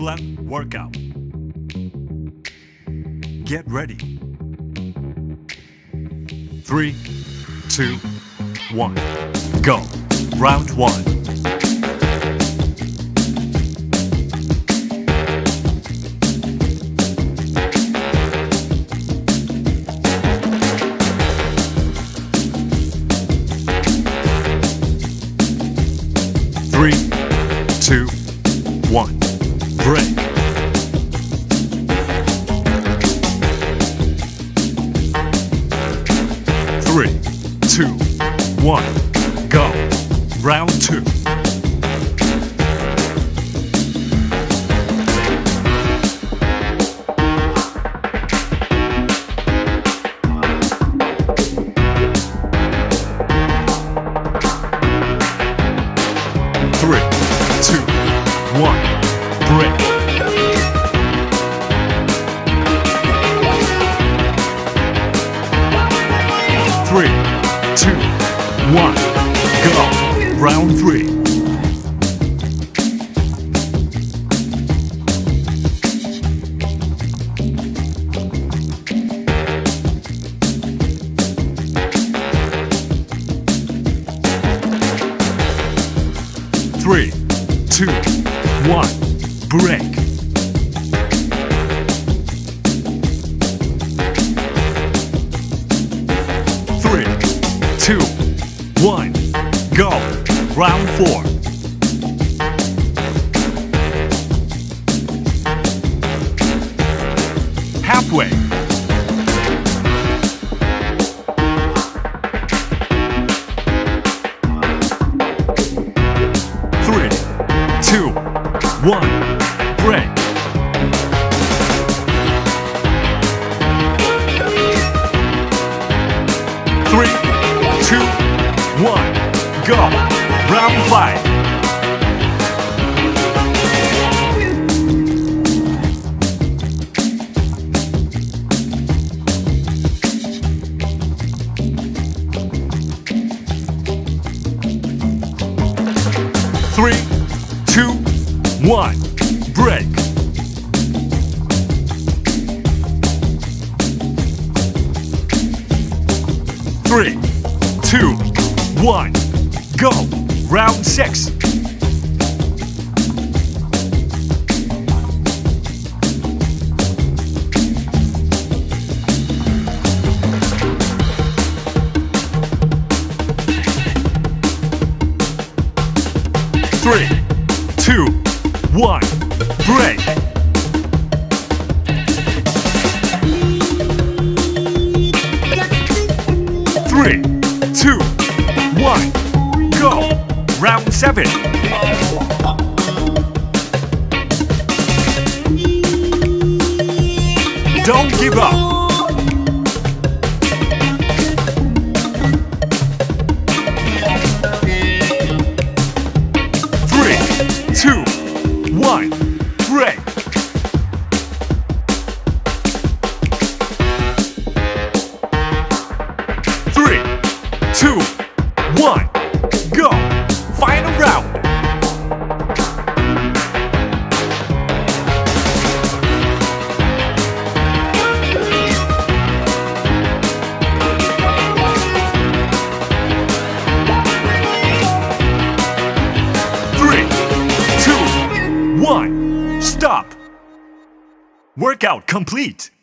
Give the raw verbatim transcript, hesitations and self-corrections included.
excellent workout. Get ready. Three, two, one, go. Round one. Three, two, one, break. Three, two, one, go. Round two. Three, two, one, break. Three, two, one, go. Round three. Three, two, one, break. Three, two, one, go. Round four. Halfway. Three, two, one, break. Three, two, one, go. Round five. Three, two, one, break. Three, two, one, go. Round six. Three, two, one, break. Three, two, one, go. Round seven. Don't give up. Two, one, break. Three, two, one, go. Final round. One, stop. Workout complete.